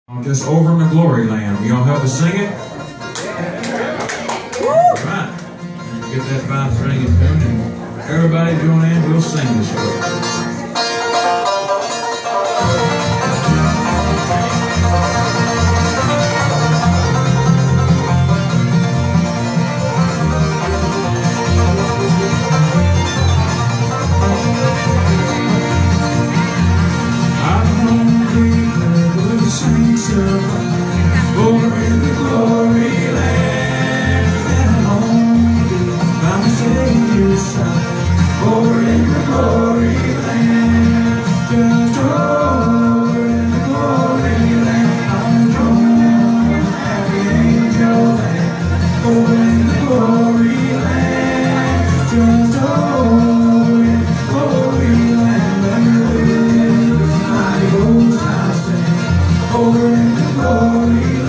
Just over in the Gloryland. Will y'all help us sing it? All right. Get that 5-string in tune and everybody join in. We'll sing this way. Over in the glory land, and home by my Savior's side. Over in the glory land, just over in the glory land, I'm drawn happy angel land. Over in the glory land, just over in the glory land, and with my ghost I'll stand. Over in the glory land.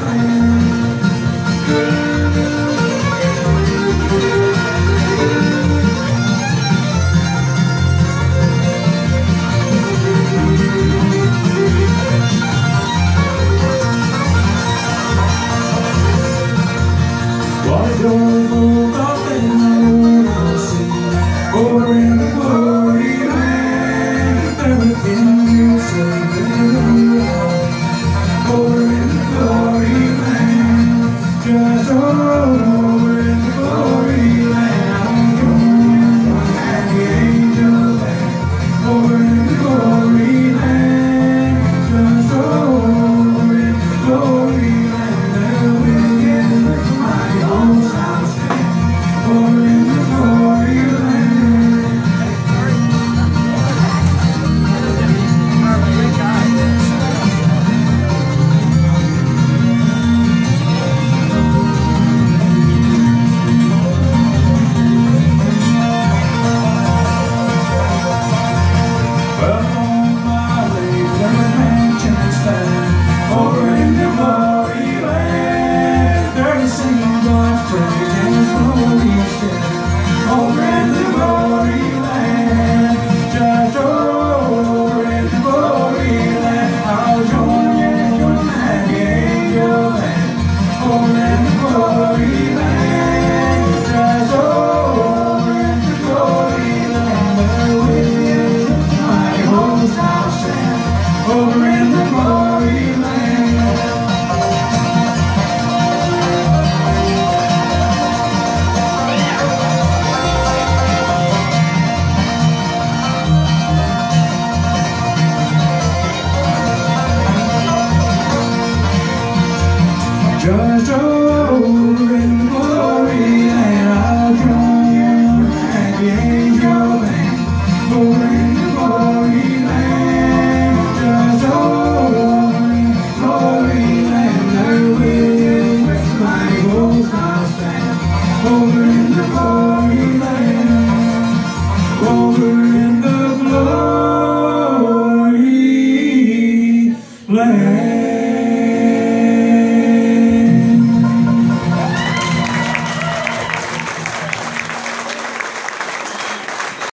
What a joyful thought that I will see. Over in the glory land, everything you say will happen. Over in the glory land, just over in the glory land, I'm joined at the angel land. Over in the glory land, just over in the glory land, there will get my own house stand. Over in the glory land. Over in the glory land, there is singing God's praise and glory shed. Over in the glory land, just over in the glory land, I'll join you at the angel land. Over in the glory land, just over in the glory land, there will my host I'll stand. Over in the glory land. Just over in the glory land, I'll join you at the angel land. Over in the glory land, just over in the glory land, there will with my ghost I'll stand. Over in the glory land, over in the glory land.